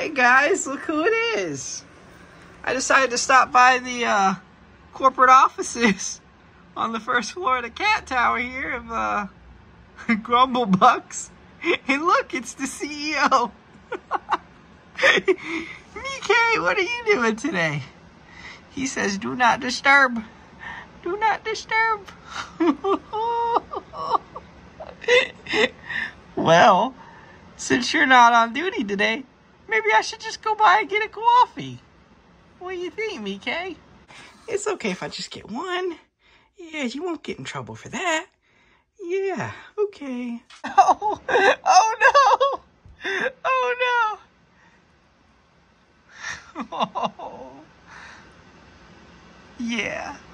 Hey guys, look who it is. I decided to stop by the corporate offices on the first floor of the cat tower here of Grumblebucks. And look, it's the CEO. Mickey, what are you doing today? He says, do not disturb. Do not disturb. Well, since you're not on duty today, maybe I should just go by and get a coffee. What do you think, Mickey? It's okay if I just get one. Yeah, you won't get in trouble for that. Yeah, okay. Oh no! Oh no! Oh. Yeah.